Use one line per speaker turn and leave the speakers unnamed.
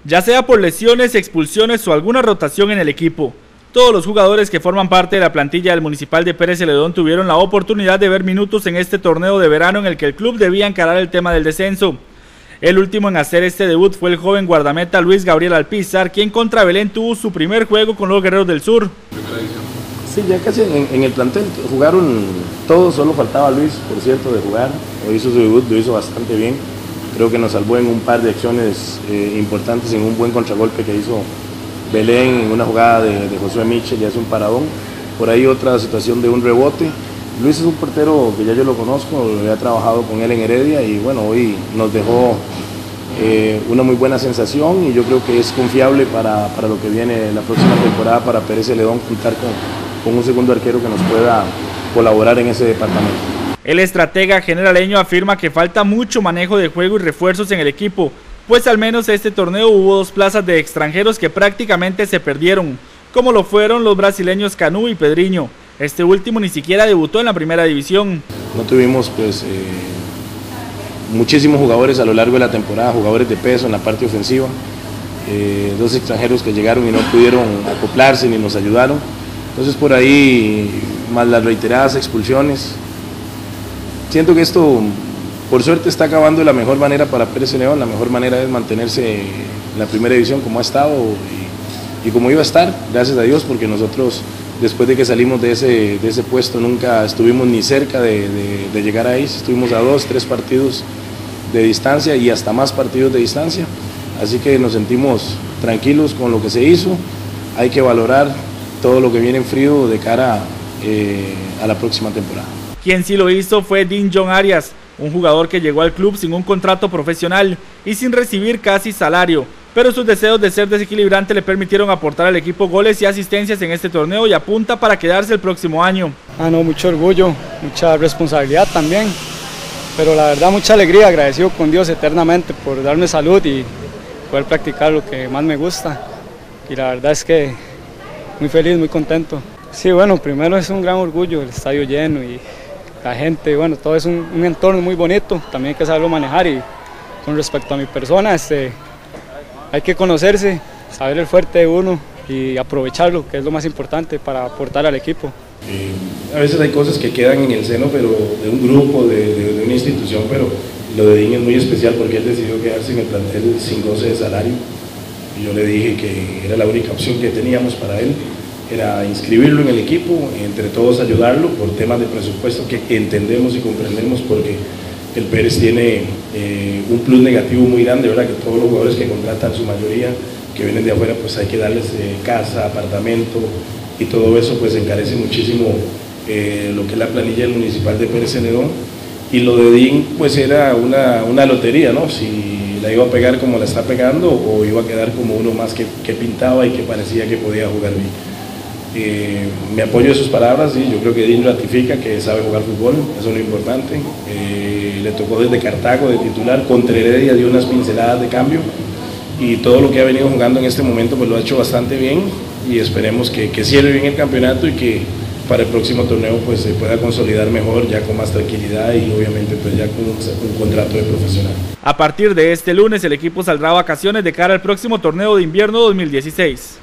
ya sea por lesiones, expulsiones o alguna rotación en el equipo. Todos los jugadores que forman parte de la plantilla del Municipal de Pérez Celedón tuvieron la oportunidad de ver minutos en este torneo de verano en el que el club debía encarar el tema del descenso. El último en hacer este debut fue el joven guardameta Luis Gabriel Alpizar, quien contra Belén tuvo su primer juego con los Guerreros del Sur.
Sí, ya casi en el plantel jugaron todos, solo faltaba Luis, por cierto, de jugar. Hoy hizo su debut, lo hizo bastante bien. Creo que nos salvó en un par de acciones importantes, en un buen contragolpe que hizo Belén, en una jugada de Josué Michel, ya es un paradón. Por ahí otra situación de un rebote. Luis es un portero que ya yo lo conozco, he trabajado con él en Heredia y bueno, hoy nos dejó una muy buena sensación y yo creo que es confiable para lo que viene la próxima temporada para Pérez Celedón, contar con un segundo arquero que nos pueda colaborar en ese departamento.
El estratega generaleño afirma que falta mucho manejo de juego y refuerzos en el equipo, pues al menos este torneo hubo 2 plazas de extranjeros que prácticamente se perdieron, como lo fueron los brasileños Canú y Pedriño. Este último ni siquiera debutó en la primera división.
No tuvimos muchísimos jugadores a lo largo de la temporada, jugadores de peso en la parte ofensiva, 2 extranjeros que llegaron y no pudieron acoplarse ni nos ayudaron. Entonces por ahí, más las reiteradas expulsiones, siento que esto por suerte está acabando de la mejor manera para Pérez Celedón. La mejor manera es mantenerse en la primera división como ha estado y como iba a estar, gracias a Dios, porque nosotros después de que salimos de ese puesto nunca estuvimos ni cerca de llegar ahí. Estuvimos a 2, 3 partidos de distancia y hasta más partidos de distancia, así que nos sentimos tranquilos con lo que se hizo. Hay que valorar todo lo que viene en frío de cara a la próxima temporada.
Quien sí lo hizo fue Dean John Arias, un jugador que llegó al club sin un contrato profesional y sin recibir casi salario, pero sus deseos de ser desequilibrante le permitieron aportar al equipo goles y asistencias en este torneo y apunta para quedarse el próximo año.
Mucho orgullo, mucha responsabilidad también, pero la verdad mucha alegría, agradecido con Dios eternamente por darme salud y poder practicar lo que más me gusta, y la verdad es que muy feliz, muy contento. Sí, bueno, primero es un gran orgullo, el estadio lleno y la gente, bueno, todo es un entorno muy bonito, también hay que saberlo manejar. Y con respecto a mi persona, hay que conocerse, saber el fuerte de uno y aprovecharlo, que es lo más importante para aportar al equipo.
A veces hay cosas que quedan en el seno pero de un grupo, de una institución, pero lo de Dean es muy especial porque él decidió quedarse en el plantel sin goce de salario. Y yo le dije que era la única opción que teníamos para él, era inscribirlo en el equipo, entre todos ayudarlo por temas de presupuesto que entendemos y comprendemos, porque el Pérez tiene un plus negativo muy grande, ¿verdad? Que todos los jugadores que contratan, su mayoría que vienen de afuera, pues hay que darles casa, apartamento, y todo eso pues encarece muchísimo lo que es la planilla del Municipal de Pérez Celedón. Y lo de Dean pues era una lotería, ¿no? Si la iba a pegar como la está pegando o iba a quedar como uno más que pintaba y que parecía que podía jugar bien. Me apoyo de sus palabras, sí, yo creo que Dean ratifica que sabe jugar fútbol, eso es lo importante. Le tocó desde Cartago de titular, contra Heredia dio unas pinceladas de cambio y todo lo que ha venido jugando en este momento pues lo ha hecho bastante bien, y esperemos que cierre bien el campeonato y que para el próximo torneo pues se pueda consolidar mejor, ya con más tranquilidad y obviamente pues ya con un contrato de profesional.
A partir de este lunes el equipo saldrá a vacaciones de cara al próximo torneo de invierno 2016.